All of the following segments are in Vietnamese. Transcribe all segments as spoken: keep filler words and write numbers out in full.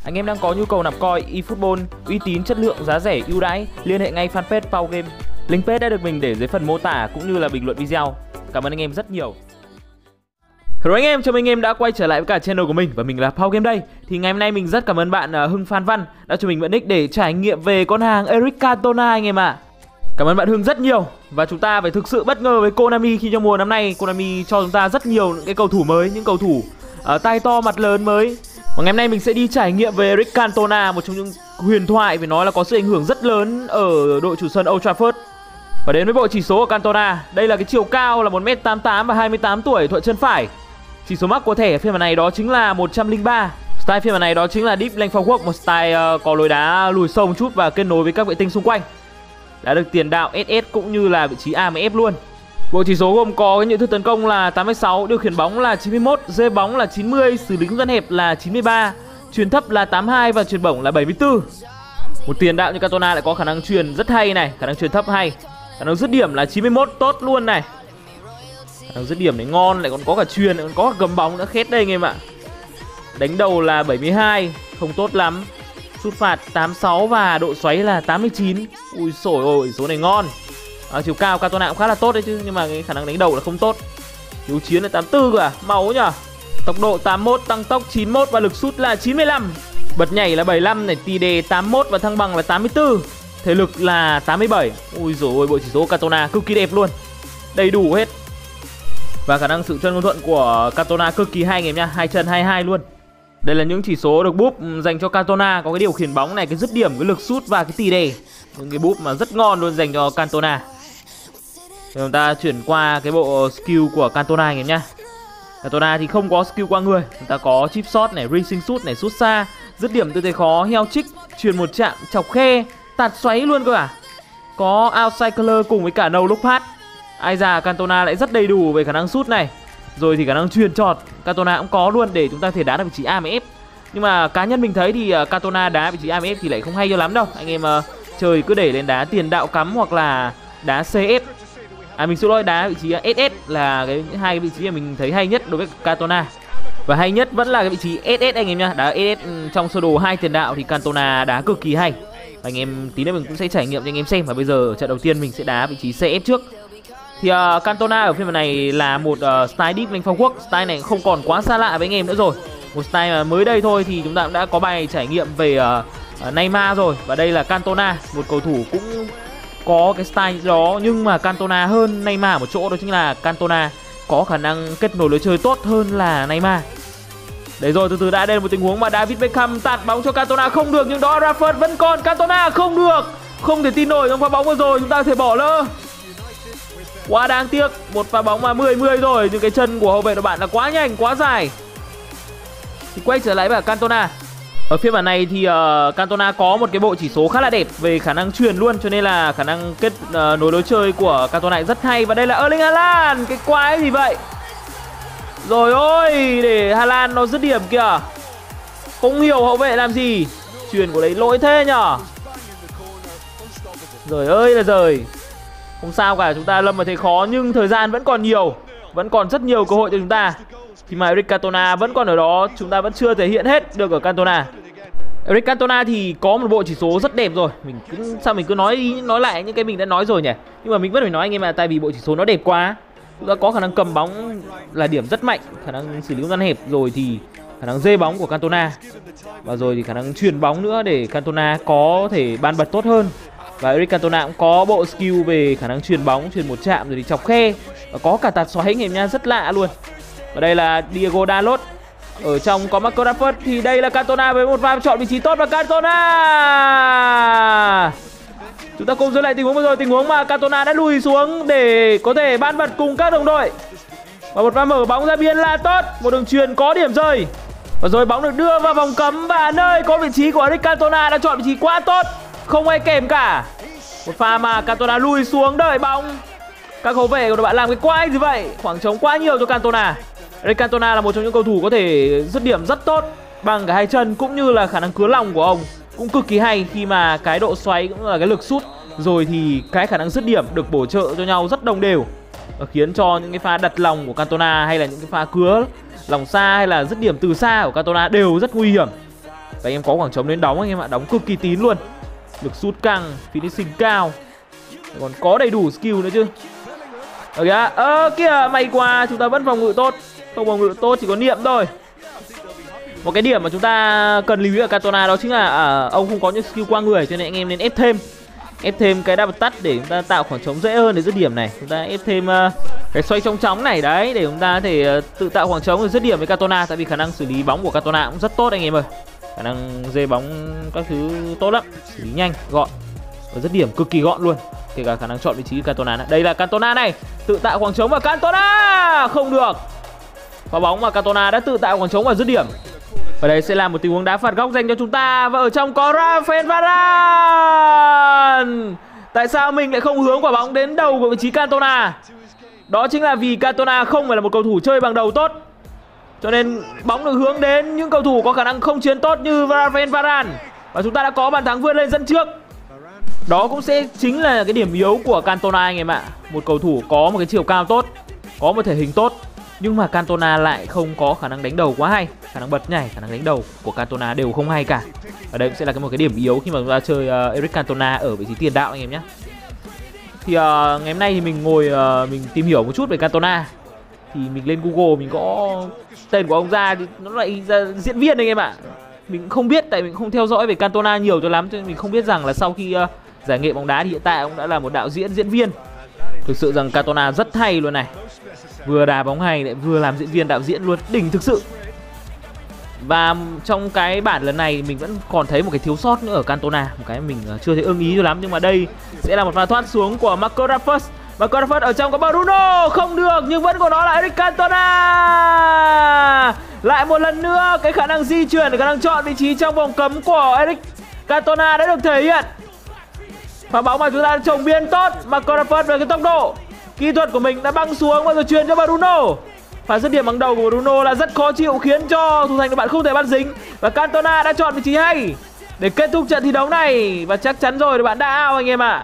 Anh em đang có nhu cầu nạp coin eFootball uy tín, chất lượng, giá rẻ, ưu đãi, liên hệ ngay fanpage Pau Game. Link page đã được mình để dưới phần mô tả cũng như là bình luận video. Cảm ơn anh em rất nhiều. Hello anh em, chào mừng anh em đã quay trở lại với cả channel của mình và mình là Pau Game đây. Thì ngày hôm nay mình rất cảm ơn bạn uh, Hưng Phan Văn đã cho mình mượn nick để trải nghiệm về con hàng Eric Cantona anh em ạ. À. Cảm ơn bạn Hưng rất nhiều. Và chúng ta phải thực sự bất ngờ với Konami khi trong mùa năm nay Konami cho chúng ta rất nhiều những cái cầu thủ mới, những cầu thủ uh, tay to mặt lớn mới. Và ngày hôm nay mình sẽ đi trải nghiệm về Eric Cantona, một trong những huyền thoại phải nói là có sự ảnh hưởng rất lớn ở đội chủ sân Old Trafford. Và đến với bộ chỉ số của Cantona, đây là cái chiều cao là một mét tám mươi tám và hai mươi tám tuổi, thuận chân phải. Chỉ số mắc của thẻ phiên bản này đó chính là một trăm lẻ ba. Style phiên bản này đó chính là Deep Length Forward, một style uh, có lối đá lùi sâu một chút và kết nối với các vệ tinh xung quanh. Đã được tiền đạo ét ét cũng như là vị trí a em ép luôn. Bộ chỉ số gồm có cái nhận thức tấn công là tám mươi sáu, điều khiển bóng là chín mươi mốt, rê bóng là chín mươi, xử lý không gian hẹp là chín mươi ba, chuyền thấp là tám mươi hai và chuyền bổng là bảy mươi tư. Một tiền đạo như Cantona lại có khả năng chuyền rất hay này, khả năng chuyền thấp hay, khả năng dứt điểm là chín mươi mốt tốt luôn này. Khả năng dứt điểm này ngon, lại còn có cả chuyền, lại còn có cả cầm bóng nữa, khét đây anh em ạ. Đánh đầu là bảy mươi hai, không tốt lắm. Sút phạt tám mươi sáu và độ xoáy là tám mươi chín. Ui xổi ôi, số này ngon. À, chiều cao Cantona cũng khá là tốt đấy chứ, nhưng mà cái khả năng đánh đầu là không tốt. Hiếu chiến là tám mươi tư cơ à, máu nhỉ. Tốc độ tám mươi mốt, tăng tốc chín mươi mốt và lực sút là chín mươi lăm. Bật nhảy là bảy mươi lăm này, tỉ đề tám mươi mốt và thăng bằng là tám mươi tư. Thể lực là tám mươi bảy. Ui dồi ôi, bộ chỉ số Cantona cực kỳ đẹp luôn. Đầy đủ hết. Và khả năng sự chân ngôn thuận của Cantona cực kỳ hay anh em nha, hai chân hai mươi hai luôn. Đây là những chỉ số được búp dành cho Cantona, có cái điều khiển bóng này, cái dứt điểm, cái lực sút và cái tỉ đề. Những cái búp mà rất ngon luôn dành cho Cantona. Thì chúng ta chuyển qua cái bộ skill của Cantona anh em nhá. Cantona thì không có skill qua người, chúng ta có chip shot này, racing shoot này, sút xa, dứt điểm tư thế khó, heo trích, chuyền một chạm, chọc khe, tạt xoáy luôn cơ à. Có outside color cùng với cả no look pass. Ai già Cantona lại rất đầy đủ về khả năng sút này. Rồi thì khả năng chuyền trọt Cantona cũng có luôn để chúng ta thể đá được vị trí a em ép. Nhưng mà cá nhân mình thấy thì Cantona đá vị trí a em ép thì lại không hay cho lắm đâu. Anh em uh, chơi cứ để lên đá tiền đạo cắm hoặc là đá xê ép. À mình xin lỗi, đá vị trí ét ét là cái hai cái vị trí mà mình thấy hay nhất đối với Cantona. Và hay nhất vẫn là cái vị trí ét ét anh em nha. Đá ét ét trong sơ đồ hai tiền đạo thì Cantona đá cực kỳ hay. Anh em tí nữa mình cũng sẽ trải nghiệm cho anh em xem. Và bây giờ trận đầu tiên mình sẽ đá vị trí xê ép trước. Thì uh, Cantona ở phiên bản này là một uh, style deep length forward. Style này không còn quá xa lạ với anh em nữa rồi. Một style mà mới đây thôi thì chúng ta cũng đã có bài trải nghiệm về uh, uh, Neymar rồi. Và đây là Cantona, một cầu thủ cũng có cái style đó, nhưng mà Cantona hơn Neymar một chỗ, đó chính là Cantona có khả năng kết nối lối chơi tốt hơn là Neymar. Đấy rồi, từ từ đã đến một tình huống mà David Beckham tạt bóng cho Cantona không được, nhưng đó Rashford vẫn còn. Cantona không được, không thể tin nổi trong pha bóng vừa rồi, chúng ta có thể bỏ lỡ. Quá đáng tiếc, một pha bóng mà mười mười rồi, nhưng cái chân của hậu vệ của bạn là quá nhanh, quá dài. Thì quay trở lại với Cantona. Ở phiên bản này thì uh, Cantona có một cái bộ chỉ số khá là đẹp về khả năng chuyền luôn, cho nên là khả năng kết uh, nối lối chơi của Cantona rất hay. Và đây là Erling Haaland, cái quái gì vậy? Rồi ôi, để Haaland nó dứt điểm kìa. Không hiểu hậu vệ làm gì. Chuyền của đấy lỗi thế nhở. Rồi ơi là rồi. Không sao cả, chúng ta lâm vào thế khó nhưng thời gian vẫn còn nhiều, vẫn còn rất nhiều cơ hội cho chúng ta. Thì mà Eric Cantona vẫn còn ở đó, chúng ta vẫn chưa thể hiện hết được ở Cantona. Eric Cantona thì có một bộ chỉ số rất đẹp rồi. Mình cứ, sao mình cứ nói nói lại những cái mình đã nói rồi nhỉ? Nhưng mà mình vẫn phải nói anh em ạ, tại vì bộ chỉ số nó đẹp quá. Chúng ta có khả năng cầm bóng là điểm rất mạnh, khả năng xử lý không gian hẹp, rồi thì khả năng dê bóng của Cantona. Và rồi thì khả năng chuyền bóng nữa để Cantona có thể ban bật tốt hơn. Và Eric Cantona cũng có bộ skill về khả năng chuyền bóng, chuyền một chạm rồi thì chọc khe. Và có cả tạt xoáy anh em nha, rất lạ luôn. Và đây là Diego Dalot. Ở trong có Marcus Rashford. Thì đây là Cantona với một pha chọn vị trí tốt. Và Cantona, chúng ta cùng xem lại tình huống vừa rồi, tình huống mà Cantona đã lùi xuống để có thể ban bật cùng các đồng đội. Và một pha mở bóng ra biên là tốt, một đường chuyền có điểm rơi. Và rồi bóng được đưa vào vòng cấm và nơi có vị trí của Eric Cantona đã chọn vị trí quá tốt, không ai kèm cả. Một pha mà Cantona lùi xuống đợi bóng. Các hậu vệ của đội bạn làm cái quái gì vậy? Khoảng trống quá nhiều cho Cantona. Eric Cantona là một trong những cầu thủ có thể dứt điểm rất tốt bằng cả hai chân, cũng như là khả năng cứa lòng của ông cũng cực kỳ hay khi mà cái độ xoáy cũng là cái lực sút, rồi thì cái khả năng dứt điểm được bổ trợ cho nhau rất đồng đều, và khiến cho những cái pha đặt lòng của Cantona hay là những cái pha cứa lòng xa hay là dứt điểm từ xa của Cantona đều rất nguy hiểm. Và anh em có khoảng trống đến đóng anh em ạ, đóng cực kỳ tín luôn. Lực sút căng, finishing cao, còn có đầy đủ skill nữa chứ. Ở kìa, ơ kìa, may quá, chúng ta vẫn phòng ngự tốt. Không phòng ngự tốt, chỉ có niệm thôi. Một cái điểm mà chúng ta cần lưu ý ở Cantona đó chính là à, ông không có những skill qua người, cho nên anh em nên ép thêm. Ép thêm cái double touch để chúng ta tạo khoảng trống dễ hơn để dứt điểm này. Chúng ta ép thêm uh, cái xoay chóng chóng này đấy, để chúng ta có thể uh, tự tạo khoảng trống để dứt điểm với Cantona. Tại vì khả năng xử lý bóng của Cantona cũng rất tốt anh em ơi. Khả năng dê bóng các thứ tốt lắm, xử lý nhanh, gọn và dứt điểm cực kỳ gọn luôn. Kể cả khả năng chọn vị trí Cantona này. Đây là Cantona này, tự tạo khoảng trống và Cantona không được. Và bóng mà Cantona đã tự tạo khoảng trống và dứt điểm. Và đây sẽ là một tình huống đá phạt góc dành cho chúng ta. Và ở trong có Rafael Varane. Tại sao mình lại không hướng quả bóng đến đầu của vị trí Cantona? Đó chính là vì Cantona không phải là một cầu thủ chơi bằng đầu tốt, cho nên bóng được hướng đến những cầu thủ có khả năng không chiến tốt như Rafael Varane. Và chúng ta đã có bàn thắng vươn lên dẫn trước. Đó cũng sẽ chính là cái điểm yếu của Cantona anh em ạ. Một cầu thủ có một cái chiều cao tốt, có một thể hình tốt, nhưng mà Cantona lại không có khả năng đánh đầu quá hay. Khả năng bật nhảy, khả năng đánh đầu của Cantona đều không hay cả. Và đây cũng sẽ là một cái điểm yếu khi mà chúng ta chơi uh, Eric Cantona ở vị trí tiền đạo anh em nhé. Thì uh, ngày hôm nay thì mình ngồi uh, mình tìm hiểu một chút về Cantona. Thì mình lên Google mình có tên của ông ra thì nó lại ra diễn viên anh em ạ. Mình không biết, tại mình không theo dõi về Cantona nhiều cho lắm, cho nên mình không biết rằng là sau khi uh, giải nghệ bóng đá thì hiện tại ông đã là một đạo diễn, diễn viên. Thực sự rằng Cantona rất hay luôn này. Vừa đá bóng hay lại vừa làm diễn viên đạo diễn luôn, đỉnh thực sự. Và trong cái bản lần này mình vẫn còn thấy một cái thiếu sót nữa ở Cantona, một cái mình chưa thấy ưng ý cho lắm. Nhưng mà đây sẽ là một pha thoát xuống của Marcus Rashford. Marcus Rashford ở trong có Bruno, không được, nhưng vẫn còn đó là Eric Cantona. Lại một lần nữa cái khả năng di chuyển, khả năng chọn vị trí trong vòng cấm của Eric Cantona đã được thể hiện. Pha bóng mà chúng ta trồng biên tốt, Marcus Rashford về cái tốc độ, kỹ thuật của mình đã băng xuống và rồi truyền cho Bruno. Và dứt điểm bằng đầu của Bruno là rất khó chịu, khiến cho thủ thành của bạn không thể bắt dính. Và Cantona đã chọn vị trí hay để kết thúc trận thi đấu này. Và chắc chắn rồi, bạn đã out anh em ạ. À.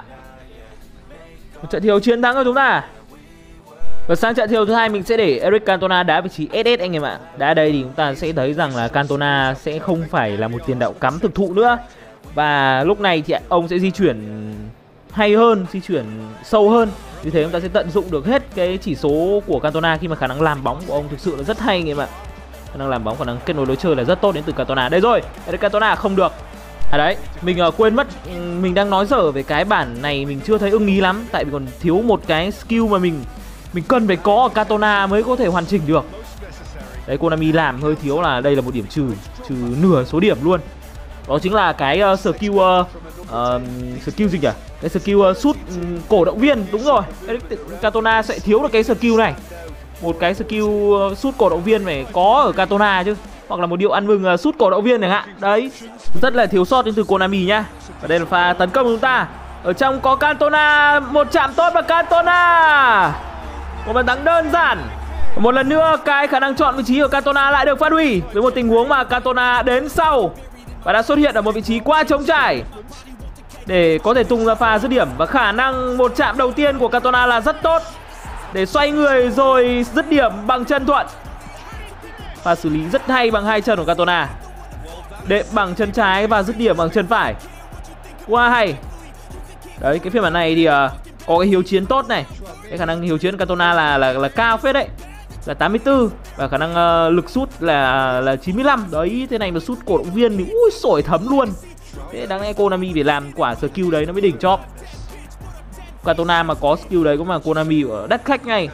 Một trận thi đấu chiến thắng của chúng ta. Và sang trận thi đấu thứ hai mình sẽ để Eric Cantona đá vị trí ét ét anh em ạ. À. Đá đây thì chúng ta sẽ thấy rằng là Cantona sẽ không phải là một tiền đạo cắm thực thụ nữa. Và lúc này thì ông sẽ di chuyển hay hơn, di chuyển sâu hơn. Vì thế chúng ta sẽ tận dụng được hết cái chỉ số của Cantona khi mà khả năng làm bóng của ông thực sự là rất hay anh em ạ. Khả năng làm bóng, khả năng kết nối lối chơi là rất tốt đến từ Cantona. Đây rồi, Eric Cantona không được. À đấy, mình uh, quên mất, mình đang nói dở về cái bản này mình chưa thấy ưng ý lắm. Tại vì còn thiếu một cái skill mà mình mình cần phải có ở Cantona mới có thể hoàn chỉnh được. Đấy, Konami làm hơi thiếu là đây là một điểm trừ, trừ nửa số điểm luôn. Đó chính là cái uh, skill uh, uh, skill gì nhỉ? Cái skill uh, sút um, cổ động viên, đúng rồi. Eric Cantona sẽ thiếu được cái skill này. Một cái skill uh, sút cổ động viên phải có ở Cantona chứ. Hoặc là một điệu ăn mừng uh, sút cổ động viên chẳng hạn. Đấy, rất là thiếu sót đến từ Konami nhá. Và đây là pha tấn công của chúng ta. Ở trong có Cantona, một chạm tốt và Cantona. Một bàn thắng đơn giản. Một lần nữa cái khả năng chọn vị trí của Cantona lại được phát huy với một tình huống mà Cantona đến sau và đã xuất hiện ở một vị trí quá trống trải để có thể tung ra pha dứt điểm. Và khả năng một chạm đầu tiên của Cantona là rất tốt để xoay người rồi dứt điểm bằng chân thuận. Pha xử lý rất hay bằng hai chân của Cantona, đệm bằng chân trái và dứt điểm bằng chân phải. Quá hay. Đấy, cái phiên bản này thì uh, có cái hiếu chiến tốt này. Cái khả năng hiếu chiến của Cantona là, là, là cao phết đấy, là tám mươi tư. Và khả năng uh, lực sút là là chín mươi lăm. Đấy, thế này mà sút cổ động viên thì ui sổi thấm luôn. Thế đáng lẽ Konami phải làm quả skill đấy nó mới đỉnh chóp. Cantona mà có skill đấy cũng mà Konami ở đắt khách ngay.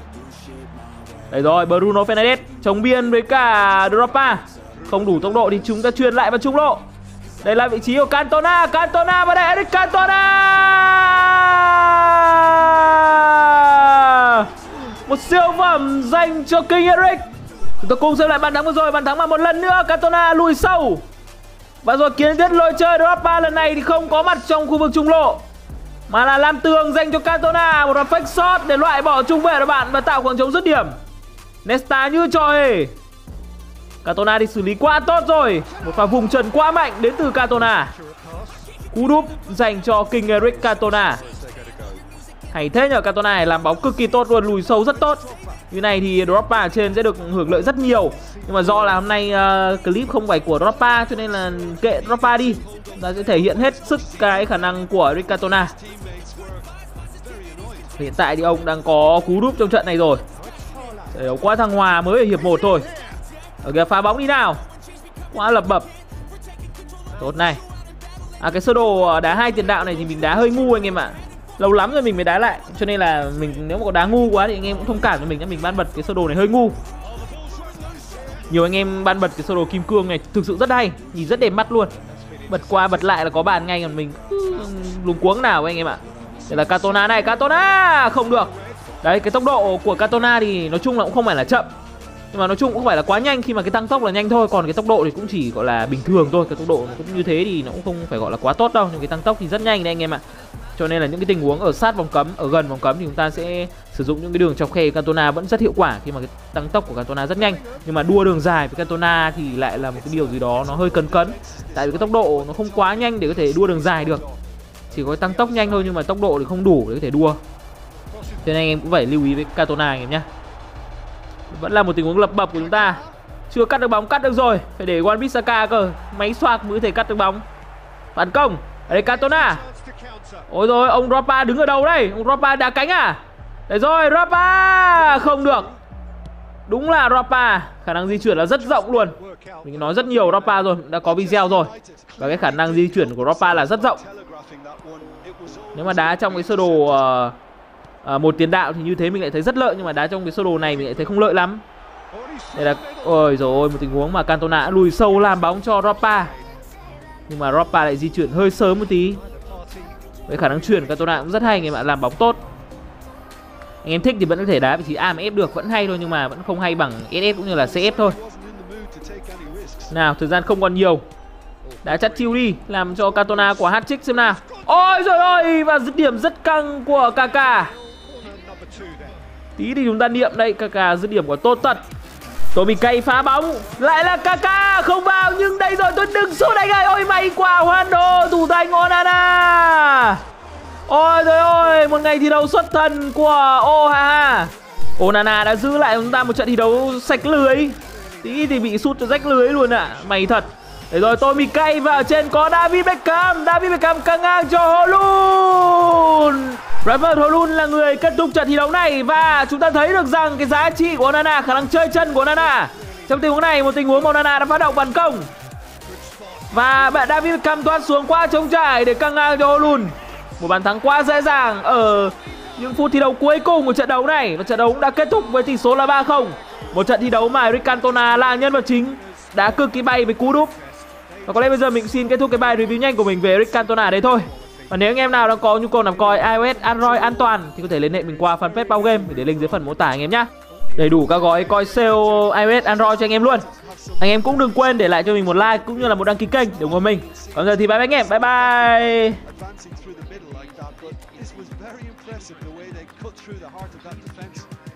Đấy rồi, Bruno Fernandes chống biên với cả Drogba. Không đủ tốc độ thì chúng ta truyền lại vào trung lộ. Đây là vị trí của Cantona, Cantona và đây Eric Cantona. Một siêu phẩm dành cho King Eric. Chúng ta cùng xem lại bàn thắng vừa rồi. Bàn thắng mà một lần nữa Cantona lùi sâu. Và rồi kiến thiết lối chơi Drogba lần này thì không có mặt trong khu vực trung lộ, mà là làm tường dành cho Cantona. Một đoạn fake shot để loại bỏ trung vệ của bạn và tạo khoảng trống dứt điểm. Nesta như trò hề. Cantona thì xử lý quá tốt rồi. Một pha vùng trần quá mạnh đến từ Cantona. Cú đúp dành cho King Eric Cantona. Hay thế nhờ, Cantona này làm bóng cực kỳ tốt luôn, lùi sâu rất tốt. Như này thì Drogba ở trên sẽ được hưởng lợi rất nhiều. Nhưng mà do là hôm nay uh, clip không phải của Drogba cho nên là kệ Drogba đi. Ta sẽ thể hiện hết sức cái khả năng của Eric Cantona. Hiện tại thì ông đang có cú đúp trong trận này rồi. Đấu qua thăng hòa mới ở hiệp một thôi. Ở kìa, phá bóng đi nào. Quá lập bập. Tốt này. À, cái sơ đồ đá hai tiền đạo này thì mình đá hơi ngu anh em ạ. Lâu lắm rồi mình mới đá lại, cho nên là mình nếu mà có đá ngu quá thì anh em cũng thông cảm cho mình nhé. Mình ban bật cái sơ đồ này hơi ngu. Nhiều anh em ban bật cái sơ đồ kim cương này thực sự rất hay, nhìn rất đẹp mắt luôn. Bật qua bật lại là có bàn ngay, còn mình luống cuống nào anh em ạ. Đây là Cantona này, Cantona không được. Đấy, cái tốc độ của Cantona thì nói chung là cũng không phải là chậm, nhưng mà nói chung cũng không phải là quá nhanh, khi mà cái tăng tốc là nhanh thôi, còn cái tốc độ thì cũng chỉ gọi là bình thường thôi. Cái tốc độ cũng như thế thì nó cũng không phải gọi là quá tốt đâu, nhưng cái tăng tốc thì rất nhanh đấy anh em ạ. Cho nên là những cái tình huống ở sát vòng cấm, ở gần vòng cấm thì chúng ta sẽ sử dụng những cái đường chọc khe Cantona vẫn rất hiệu quả, khi mà cái tăng tốc của Cantona rất nhanh. Nhưng mà đua đường dài với Cantona thì lại là một cái điều gì đó nó hơi cấn cấn, tại vì cái tốc độ nó không quá nhanh để có thể đua đường dài được, chỉ có tăng tốc nhanh thôi nhưng mà tốc độ thì không đủ để có thể đua. Cho nên anh em cũng phải lưu ý với Cantona anh em nhé. Vẫn là một tình huống lập bập của chúng ta, chưa cắt được bóng, cắt được rồi, phải để Wan-Bissaka cơ, máy xoạc mới có thể cắt được bóng. Phản công, ở đây Cantona. Ôi rồi, ông Drogba đứng ở đâu đây? Ông Drogba đá cánh à? Đấy rồi, Drogba không được. Đúng là Drogba, khả năng di chuyển là rất rộng luôn. Mình nói rất nhiều Drogba rồi, đã có video rồi. Và cái khả năng di chuyển của Drogba là rất rộng. Nếu mà đá trong cái sơ đồ uh, uh, một tiền đạo thì như thế mình lại thấy rất lợi, nhưng mà đá trong cái sơ đồ này mình lại thấy không lợi lắm. Đây là, ôi rồi ôi, một tình huống mà Cantona đã lùi sâu làm bóng cho Drogba. Nhưng mà Drogba lại di chuyển hơi sớm một tí. Với khả năng chuyển Cantona cũng rất hay anh em ạ, làm bóng tốt. Anh em thích thì vẫn có thể đá vị trí a em ép được, vẫn hay thôi, nhưng mà vẫn không hay bằng ét ép cũng như là xê ép thôi. Nào, thời gian không còn nhiều. Đá chắt chiu đi, làm cho Cantona của hat-trick xem nào. Ôi rồi ôi, và dứt điểm rất căng của Kaká. Tí thì chúng ta niệm đây, Kaká dứt điểm của tốt thật. Tôi bị cay phá bóng, lại là Kaká không vào, nhưng đây rồi, tôi đừng sút anh ơi. Ôi may quả Juanjo, thủ thành Onana. Ôi trời ơi, một ngày thi đấu xuất thần của Ohaha. Onana đã giữ lại chúng ta một trận thi đấu sạch lưới. Tí thì bị sút cho rách lưới luôn ạ, à. May thật. Để rồi tôi bị cay và ở trên có David Beckham. David Beckham căng ngang cho Holund. Robert Holund là người kết thúc trận thi đấu này. Và chúng ta thấy được rằng cái giá trị của Onana, khả năng chơi chân của Onana. Trong tình huống này, một tình huống mà Onana đã phát động phản công. Và bạn David Beckham thoát xuống qua trống trải để căng ngang cho Holund. Một bàn thắng quá dễ dàng ở những phút thi đấu cuối cùng của trận đấu này. Và trận đấu cũng đã kết thúc với tỷ số là ba không. Một trận thi đấu mà Eric Cantona là nhân vật chính, đã cực kỳ bay với cú đúp. Và có lẽ bây giờ mình xin kết thúc cái bài review nhanh của mình về Eric Cantona đấy thôi. Và nếu anh em nào đang có nhu cầu nắm coi iOS, Android an toàn thì có thể liên hệ mình qua fanpage Pau Game, để link dưới phần mô tả anh em nhé. Đầy đủ các gói coi sale iOS, Android cho anh em luôn. Anh em cũng đừng quên để lại cho mình một like cũng như là một đăng ký kênh để ủng hộ mình. Còn giờ thì bye bye anh em, bye bye.